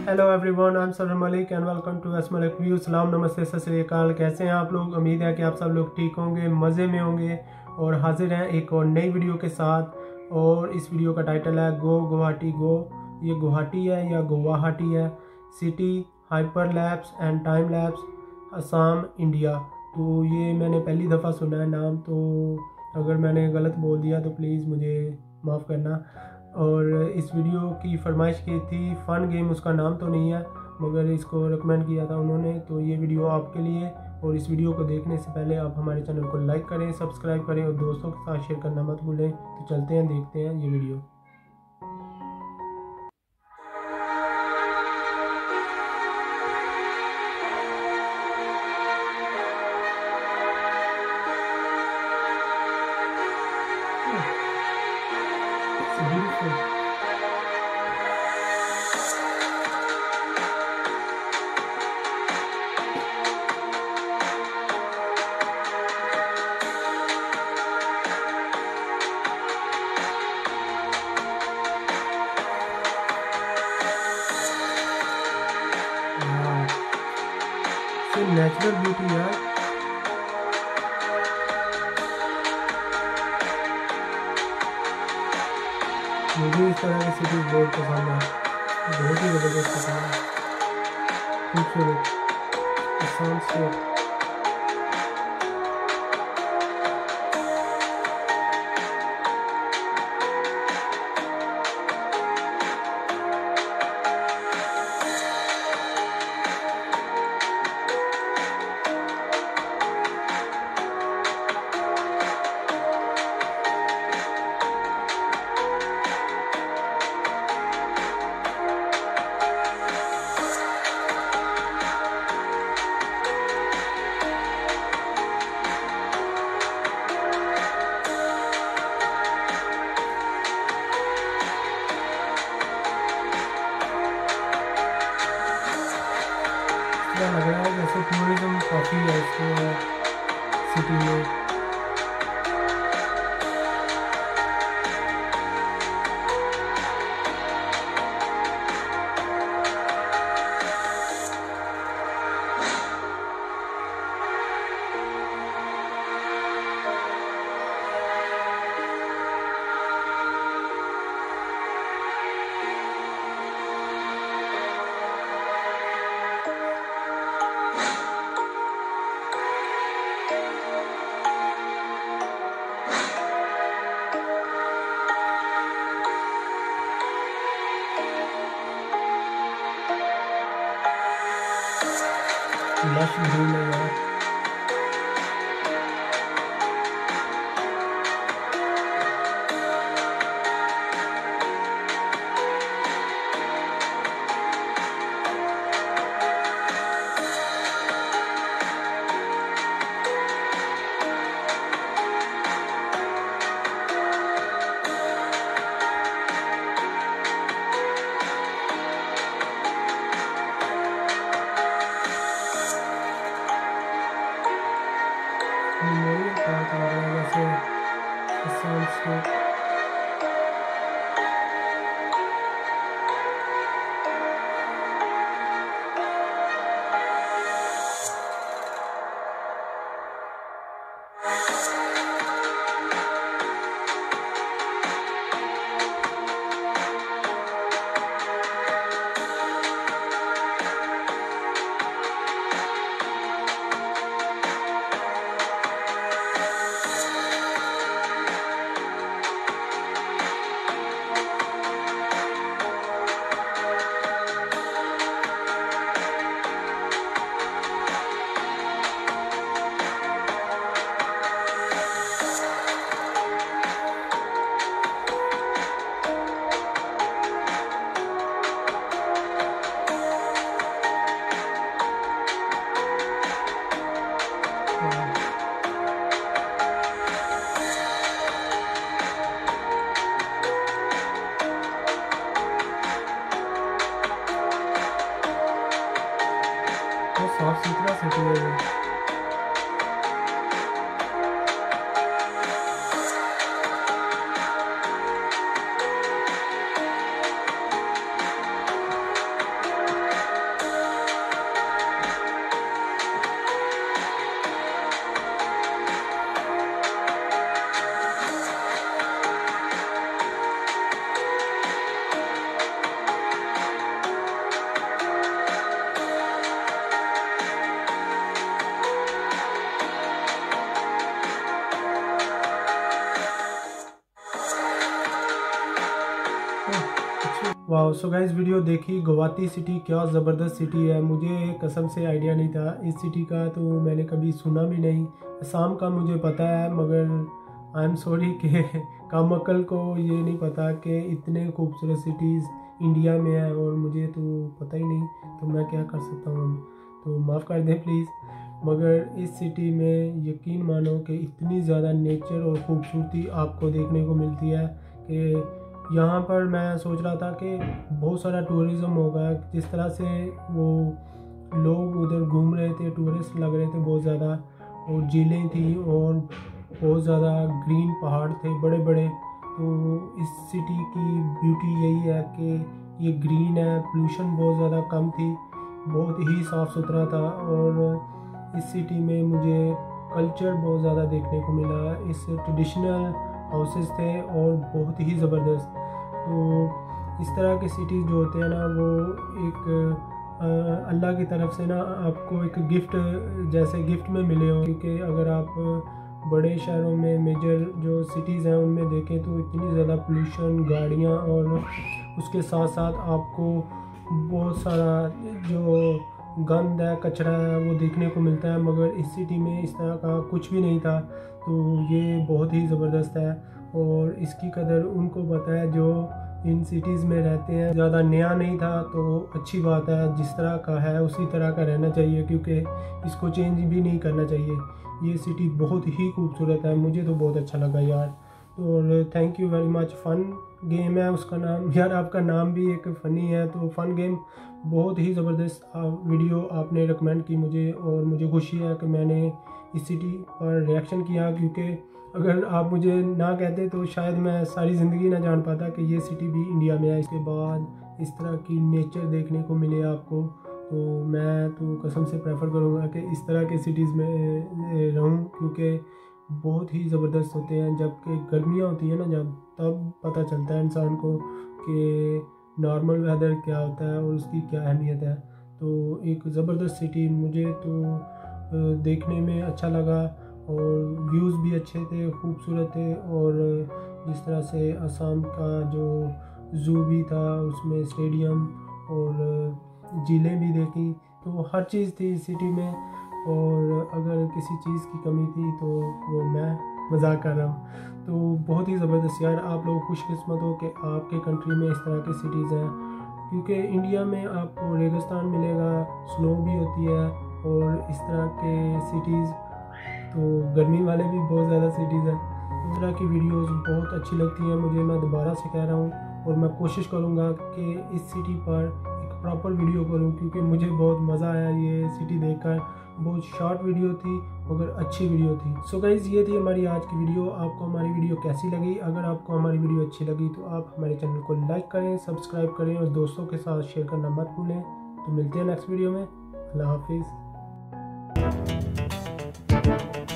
Hello everyone, I am sir Malik and welcome to S Malik view. सलाम, नमस्ते, सत श्री अकाल। कैसे हैं आप लोग? उम्मीद है कि आप सब लोग ठीक होंगे, मज़े में होंगे और हाजिर हैं एक और नई वीडियो के साथ। और इस वीडियो का टाइटल है गो गुवाहाटी गो। ये गुवाहाटी है या गुवाहाटी है, city, hyper labs and time labs, Assam, India. तो ये मैंने पहली दफ़ा सुना है नाम, तो अगर मैंने गलत बोल दिया तो प्लीज़ मुझे माफ़ करना। और इस वीडियो की फरमाइश की थी फ़न गेम, उसका नाम तो नहीं है मगर इसको रिकमेंड किया था उन्होंने, तो ये वीडियो आपके लिए। और इस वीडियो को देखने से पहले आप हमारे चैनल को लाइक करें, सब्सक्राइब करें और दोस्तों के साथ शेयर करना मत भूलें। तो चलते हैं, देखते हैं ये वीडियो। नेचुरल ब्यूटी यार, मुझे इस तरह की सिटी बहुत पसंद है, बहुत ही ज़बरदस्त पसंद है, खूबसूरत सनसेट। लग रहा है जैसे टूरिज्म काफ़ी है इस सिटी में। लश ग्रीन है यार, मेमोरियल पार्क लग रहा है जैसे सनसेट। साफ सुथरा सिटी है ये। वाह, सो गाइस वीडियो देखी। गुवाहाटी सिटी क्या ज़बरदस्त सिटी है, मुझे कसम से आइडिया नहीं था इस सिटी का, तो मैंने कभी सुना भी नहीं। असम का मुझे पता है, मगर आई एम सॉरी कि कम अकल को ये नहीं पता कि इतने खूबसूरत सिटीज़ इंडिया में है और मुझे तो पता ही नहीं, तो मैं क्या कर सकता हूँ, तो माफ़ कर दें प्लीज़। मगर इस सिटी में यकीन मानो कि इतनी ज़्यादा नेचर और ख़ूबसूरती आपको देखने को मिलती है कि यहाँ पर मैं सोच रहा था कि बहुत सारा टूरिज़्म होगा, जिस तरह से वो लोग उधर घूम रहे थे, टूरिस्ट लग रहे थे बहुत ज़्यादा, और झीलें थी और बहुत ज़्यादा ग्रीन पहाड़ थे बड़े बड़े। तो इस सिटी की ब्यूटी यही है कि ये ग्रीन है, पोल्यूशन बहुत ज़्यादा कम थी, बहुत ही साफ़ सुथरा था। और इस सिटी में मुझे कल्चर बहुत ज़्यादा देखने को मिला, इस ट्रेडिशनल हाउसेस थे और बहुत ही ज़बरदस्त। तो इस तरह के सिटीज़ जो होते हैं ना, वो एक अल्लाह की तरफ से ना आपको एक गिफ्ट जैसे गिफ्ट में मिले हो, क्योंकि अगर आप बड़े शहरों में मेजर जो सिटीज़ हैं उनमें देखें तो इतनी ज़्यादा पोल्यूशन, गाड़ियाँ, और उसके साथ साथ आपको बहुत सारा जो गंद है, कचरा है, वो देखने को मिलता है। मगर इस सिटी में इस तरह का कुछ भी नहीं था, तो ये बहुत ही ज़बरदस्त है और इसकी कदर उनको पता है जो इन सिटीज़ में रहते हैं। ज़्यादा नया नहीं था तो अच्छी बात है, जिस तरह का है उसी तरह का रहना चाहिए, क्योंकि इसको चेंज भी नहीं करना चाहिए। ये सिटी बहुत ही खूबसूरत है, मुझे तो बहुत अच्छा लगा यार। और thank you very much. Fun game है उसका नाम, यार आपका नाम भी एक फ़नी है, तो फ़न गेम बहुत ही ज़बरदस्त वीडियो आपने रिकमेंड की मुझे, और मुझे खुशी है कि मैंने इस सिटी पर रिएक्शन किया, क्योंकि अगर आप मुझे ना कहते तो शायद मैं सारी ज़िंदगी ना जान पाता कि ये सिटी भी इंडिया में है। इसके बाद इस तरह की नेचर देखने को मिले आपको, तो मैं तो कसम से प्रेफर करूँगा कि इस तरह के सिटीज़ में रहूँ, क्योंकि बहुत ही ज़बरदस्त होते हैं। जबकि गर्मियाँ होती हैं ना जब, तब पता चलता है इंसान को कि नॉर्मल वेदर क्या होता है और उसकी क्या अहमियत है। तो एक ज़बरदस्त सिटी मुझे तो देखने में अच्छा लगा, और व्यूज़ भी अच्छे थे, खूबसूरत थे। और जिस तरह से असम का जो ज़ू भी था, उसमें स्टेडियम और झीलें भी देखी, तो हर चीज़ थी इस सिटी में। और अगर किसी चीज़ की कमी थी तो वो मैं मजाक कर रहा हूँ। तो बहुत ही ज़बरदस्त यार, आप लोग खुशकिस्मत हो कि आपके कंट्री में इस तरह की सिटीज़ हैं, क्योंकि इंडिया में आपको रेगिस्तान मिलेगा, स्नो भी होती है, और इस तरह के सिटीज़ तो गर्मी वाले भी बहुत ज़्यादा सिटीज़ हैं। इस तरह की वीडियोस बहुत अच्छी लगती हैं मुझे, मैं दोबारा से कह रहा हूँ, और मैं कोशिश करूँगा कि इस सिटी पर एक प्रॉपर वीडियो करूँ, क्योंकि मुझे बहुत मज़ा आया ये सिटी देखकर। बहुत शॉर्ट वीडियो थी मगर अच्छी वीडियो थी। सो गाइज़, ये थी हमारी आज की वीडियो। आपको हमारी वीडियो कैसी लगी? अगर आपको हमारी वीडियो अच्छी लगी तो आप हमारे चैनल को लाइक करें, सब्सक्राइब करें और दोस्तों के साथ शेयर करना मत भूलें। तो मिलते हैं नेक्स्ट वीडियो में। अल्लाह हाफिज़।